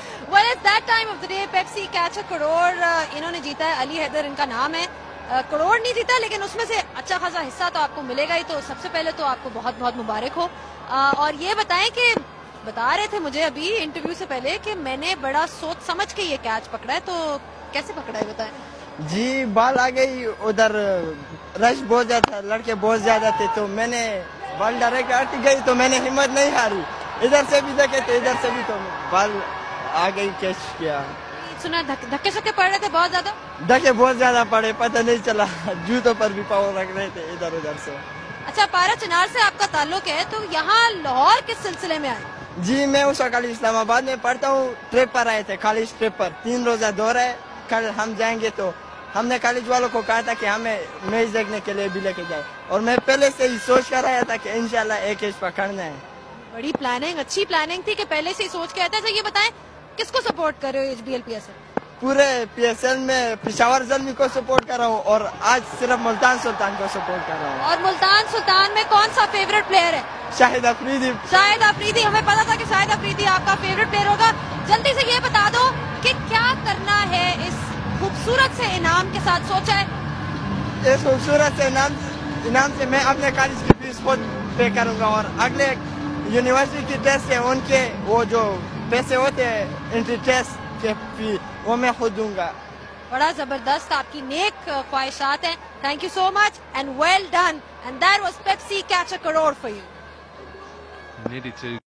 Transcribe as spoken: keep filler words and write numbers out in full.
well, it's that time of the day. Pepsi Catch a crore इन्होंने जीता है, अली हैदर इनका नाम है. करोड़ नहीं जीता लेकिन उसमें से अच्छा खासा हिस्सा तो आपको मिलेगा ही. तो सबसे पहले तो आपको बहुत बहुत मुबारक हो. और ये बताएं कि बता रहे थे मुझे अभी इंटरव्यू से पहले कि मैंने बड़ा सोच समझ के ये कैच पकड़ा है, तो कैसे पकड़ा है बताएं. जी बॉल आ गई उधर, रश बहुत ज्यादा, लड़के बहुत ज्यादा थे, तो मैंने बॉल डायरेक्ट आती गई तो मैंने हिम्मत नहीं हारी. इधर से भी देखे थे, इधर से भी, तो बॉल आ गई, कैच किया. सुना धक्के शक्के पड़ रहे थे बहुत ज्यादा. धक्के बहुत ज्यादा पड़े, पता नहीं चला. जूतों पर भी पावर रख रहे थे इधर उधर से. अच्छा, पारा चिनार से आपका ताल्लुक है, तो यहाँ लाहौर किस सिलसिले में आए. जी मैं उस वक्त इस्लामाबाद में पढ़ता हूँ. ट्रिप पर आए थे, कॉलेज ट्रिप पर. तीन रोजा दौरा है, कल हम जाएंगे. तो हमने कॉलेज वालों को कहा था कि हमें मैच देखने के लिए भी लेके जाए, और मैं पहले से ही सोच कर आया था कि इंशाल्लाह एक कैच पकड़ना है. बड़ी प्लानिंग, अच्छी प्लानिंग थी कि पहले से ही सोच के आया था. ये बताएं किसको सपोर्ट कर रहे हो H B L P S L. पूरे पी एस एल में पिशावर ज़ल्मी को सपोर्ट कर रहा हूँ, और आज सिर्फ मुल्तान सुल्तान को सपोर्ट कर रहा हूँ. और मुल्तान सुल्तान में कौन सा फेवरेट प्लेयर है. शाहिद अफरीदी. शाहिद अफरीदी, हमें पता था कि शाहिद अफरीदी आपका फेवरेट प्लेयर होगा. जल्दी से ये बता दो कि क्या करना है इस खूबसूरत से इनाम के साथ. सोचा है इस खूबसूरत से इनाम इनाम से मैं अपने कॉलेज की फीस खुद पे करूँगा, और अगले यूनिवर्सिटी की टेस्ट है उनके वो जो पैसे होते हैं एंट्री टेस्ट के फी, वो मैं खुद दूंगा. बड़ा जबरदस्त आपकी नेक ख्वाहिशात हैं. Thank you so much and well done. And that was Pepsi catch a crore for you.